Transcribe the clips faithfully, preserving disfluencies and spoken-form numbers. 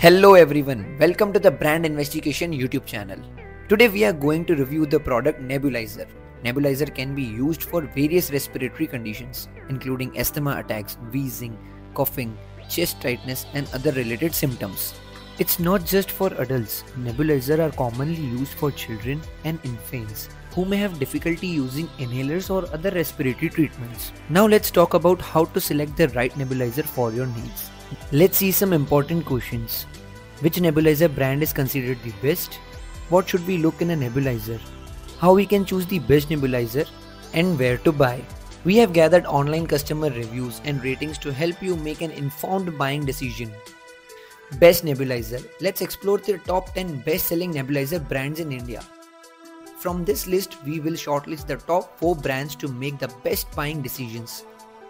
Hello everyone, welcome to the Brand Investigation YouTube channel. Today we are going to review the product Nebulizer. Nebulizer can be used for various respiratory conditions including asthma attacks, wheezing, coughing, chest tightness and other related symptoms. It's not just for adults. Nebulizer are commonly used for children and infants who may have difficulty using inhalers or other respiratory treatments. Now let's talk about how to select the right nebulizer for your needs. Let's see some important questions. Which nebulizer brand is considered the best? What should we look in a nebulizer? How we can choose the best nebulizer? And where to buy? We have gathered online customer reviews and ratings to help you make an informed buying decision. Best nebulizer. Let's explore the top ten best selling nebulizer brands in India. From this list, we will shortlist the top four brands to make the best buying decisions.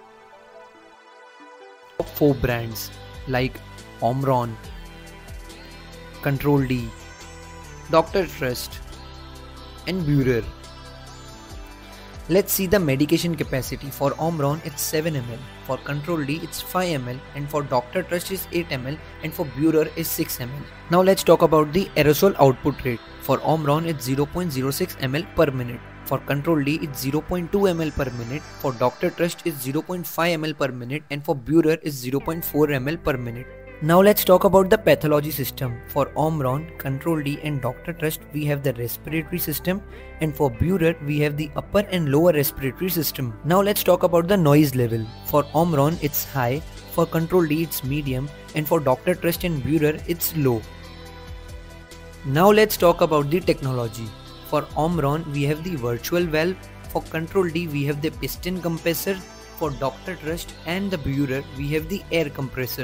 Top four brands like Omron, Control D, Doctor Trust and Bureur. Let's see the medication capacity. For Omron it's seven milliliters, for Control D it's five milliliters, and for Doctor Trust is eight milliliters, and for Bureur is six milliliters. Now let's talk about the aerosol output rate. For Omron it's zero point zero six milliliters per minute. For Control D it's zero point two milliliters per minute, for Doctor Trust is zero point five milliliters per minute, and for Bureur is zero point four milliliters per minute. Now let's talk about the pathology system. For Omron, Control D and Doctor Trust we have the respiratory system, and for Bureur we have the upper and lower respiratory system. Now let's talk about the noise level. For Omron it's high, for Control D it's medium, and for Doctor Trust and Bureur it's low. Now let's talk about the technology. For Omron we have the virtual valve, for Control D we have the piston compressor, for Doctor Trust and the Bureur we have the air compressor.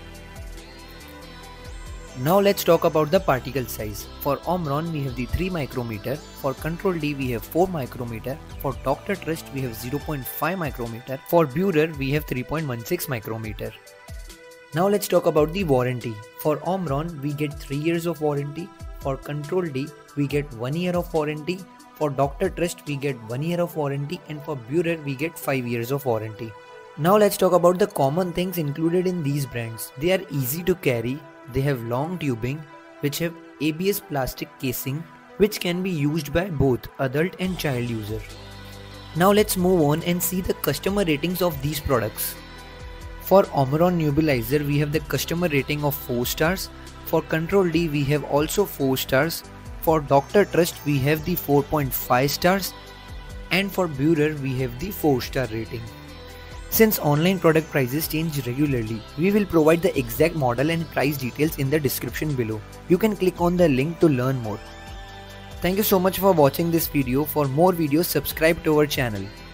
Now let's talk about the particle size. For Omron we have the three micrometer, for Control D we have four micrometer, for Doctor Trust we have zero point five micrometer, for Bureur we have three point one six micrometer. Now let's talk about the warranty. For Omron we get three years of warranty, for Control D we get one year of warranty, for Doctor Trust we get one year of warranty, and for Bureur we get five years of warranty. Now let's talk about the common things included in these brands. They are easy to carry. They have long tubing which have A B S plastic casing which can be used by both adult and child user. Now let's move on and see the customer ratings of these products. For Omron nebulizer we have the customer rating of four stars, for Control D we have also four stars, for Doctor Trust we have the four point five stars, and for Bureur we have the four star rating. Since online product prices change regularly, we will provide the exact model and price details in the description below. You can click on the link to learn more. Thank you so much for watching this video. For more videos, subscribe to our channel.